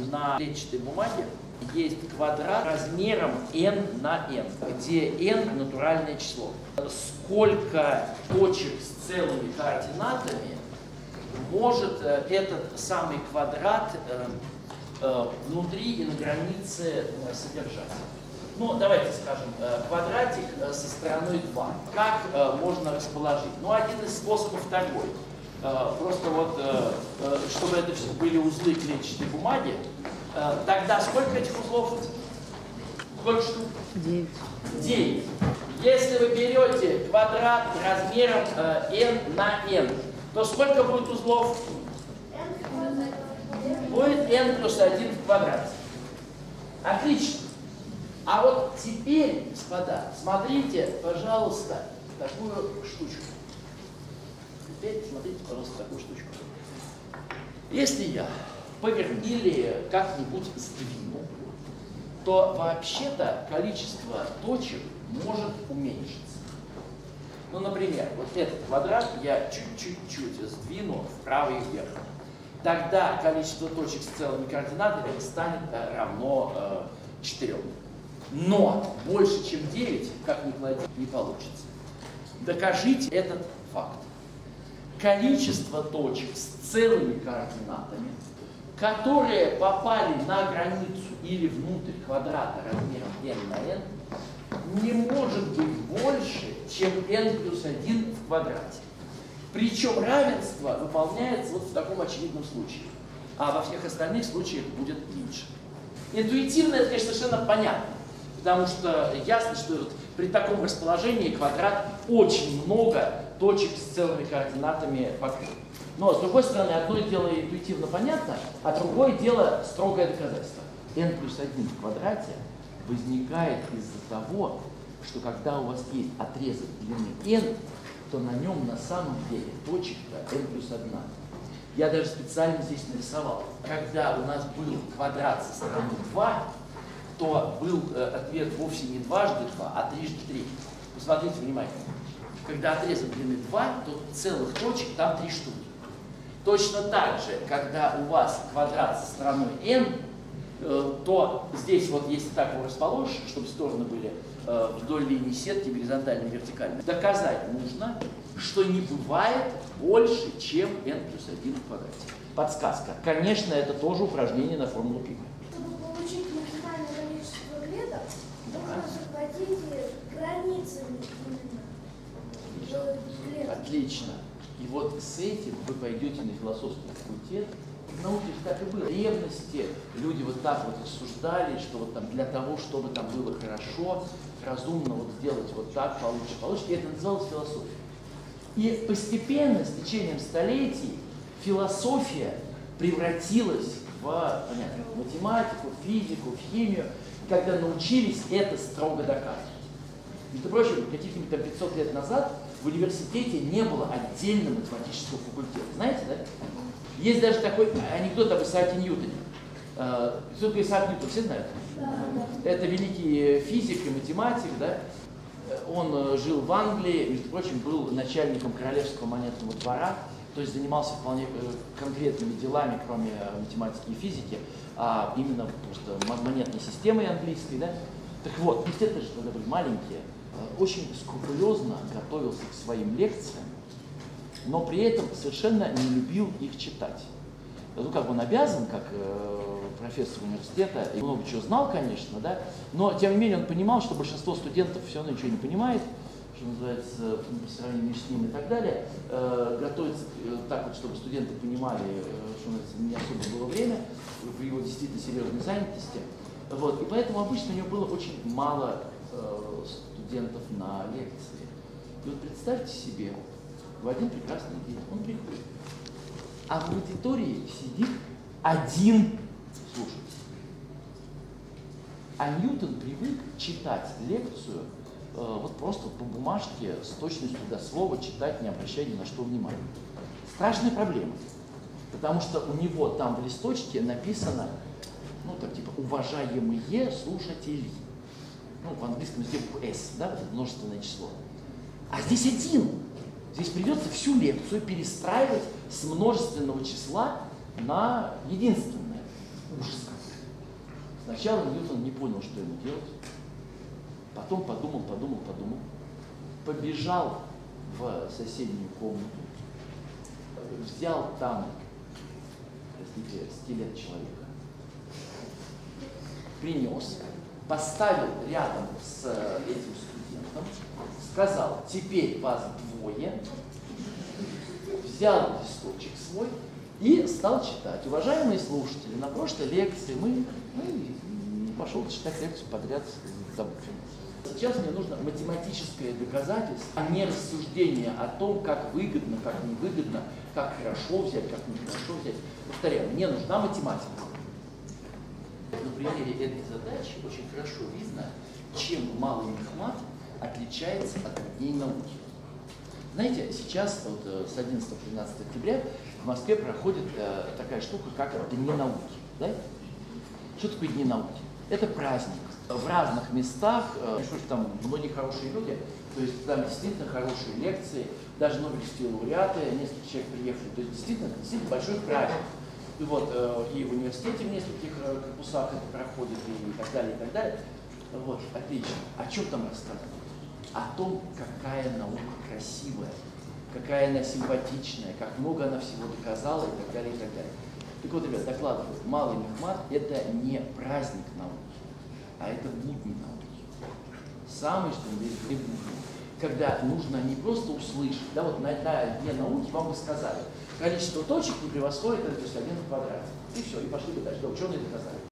на клетчатой бумаге есть квадрат размером n на n, где n натуральное число. Сколько точек с целыми координатами может этот самый квадрат внутри и на границе содержать? Ну, давайте скажем, квадратик со стороной 2. Как можно расположить? Ну, один из способов такой. Просто вот, чтобы это все были узлы клетчатой бумаги, тогда сколько этих узлов? Сколько штук? 9. 9. Если вы берете квадрат размером n на n, то сколько будет узлов? Будет n плюс 1 в квадрате. Отлично. А вот теперь, господа, смотрите, пожалуйста, такую штучку. Теперь смотрите, пожалуйста, такую штучку. Если я поверну или как-нибудь сдвину, то вообще-то количество точек может уменьшиться. Ну, например, вот этот квадрат я чуть-чуть сдвину вправо и вверх. Тогда количество точек с целыми координатами станет равно 4. Но больше, чем 9, как ни клади, не получится. Докажите этот факт. Количество точек с целыми координатами, которые попали на границу или внутрь квадрата размером n на n, не может быть больше, чем n плюс 1 в квадрате. Причем равенство выполняется вот в таком очевидном случае, а во всех остальных случаях будет меньше. Интуитивно это, конечно, совершенно понятно, потому что ясно, что вот при таком расположении квадрат очень много точек с целыми координатами покрыл. Но, с другой стороны, одно дело интуитивно понятно, а другое дело строгое доказательство. n плюс 1 в квадрате возникает из-за того, что когда у вас есть отрезок длины n, то на нем на самом деле точек-то n плюс 1. Я даже специально здесь нарисовал. Когда у нас был квадрат со стороны 2, то был ответ вовсе не дважды 2, а трижды 3. Посмотрите внимательно. Когда отрезок длины 2, то целых точек там 3 штуки. Точно так же, когда у вас квадрат со стороной n, то здесь вот если так его расположишь, чтобы стороны были вдоль линии сетки, горизонтально и вертикально, доказать нужно, что не бывает больше, чем n плюс 1 в квадрате. Подсказка. Конечно, это тоже упражнение на формулу Пика. Чтобы получить максимальное количество клеток, нужно захватить границами клеток. Отлично. И вот с этим вы пойдете на философский факультет. В науке же так и было. В древности люди вот так вот рассуждали, что вот там для того, чтобы там было хорошо, разумно вот сделать вот так, получше. И это называлось философией. И постепенно, с течением столетий, философия превратилась в математику, физику, в химию, когда научились это строго доказывать. Между прочим, каких-нибудь там 500 лет назад в университете не было отдельного математического факультета. Знаете, да? Есть даже такой анекдот об Исааке Ньютоне. Кто такой Исаак Ньютон, все знают? Это великий физик и математик, да? Он жил в Англии, между прочим, был начальником королевского монетного двора, то есть занимался вполне конкретными делами, кроме математики и физики, а именно просто монетной системой английской, да? Так вот, университеты же тогда были маленькие, очень скрупулезно готовился к своим лекциям, но при этом совершенно не любил их читать. Ну, как бы он обязан, как профессор университета, и много чего знал, конечно, да, но, тем не менее, он понимал, что большинство студентов все равно ничего не понимает, что называется, по сравнению с ним и так далее. Готовится так вот, чтобы студенты понимали, что называется, не особо было время в его действительно серьезной занятости. Вот, и поэтому обычно у него было очень мало студентов на лекции. И вот представьте себе, в один прекрасный день он приходит, а в аудитории сидит один слушатель. А Ньютон привык читать лекцию вот просто по бумажке с точностью до слова, читать, не обращая ни на что внимания. Страшная проблема, потому что у него там в листочке написано, ну так типа уважаемые слушатели. Ну, в английском языке буква S, да, множественное число. А здесь один. Здесь придется всю лекцию перестраивать с множественного числа на единственное. Ужас какой. Сначала Ньютон не понял, что ему делать. Потом подумал, побежал в соседнюю комнату, взял там, простите, скелет человека, принес, поставил рядом с этим студентом, сказал: теперь вас двое, взял листочек свой и стал читать. Уважаемые слушатели, на прошлой лекции мы пошел читать лекцию подряд. Сейчас мне нужно математическое доказательство, а не рассуждение о том, как выгодно, как невыгодно, как хорошо взять, как нехорошо взять. Повторяю, мне нужна математика. На примере этой задачи очень хорошо видно, чем малый мехмат отличается от дней науки. Знаете, сейчас вот, с 11 по 13 октября в Москве проходит такая штука, как Дни науки. Да? Что такое Дни науки? Это праздник. В разных местах, там многие хорошие люди, то есть там действительно хорошие лекции, даже нобелевские лауреаты, несколько человек приехали, то есть действительно большой праздник. И вот и в университете в нескольких корпусах это проходит, и так далее, и так далее. Вот, отлично. О чем там рассказывают? О том, какая наука красивая, какая она симпатичная, как много она всего доказала, и так далее, и так далее. Так вот, ребят, докладываю, малый мехмат – это не праздник науки, а это будни науки. Самый, что ни есть, будни. Когда нужно не просто услышать, да, вот на дне науки вам бы сказали, количество точек не превосходит 1 в квадрате. И все, и пошли бы дальше. Да, ученые доказали.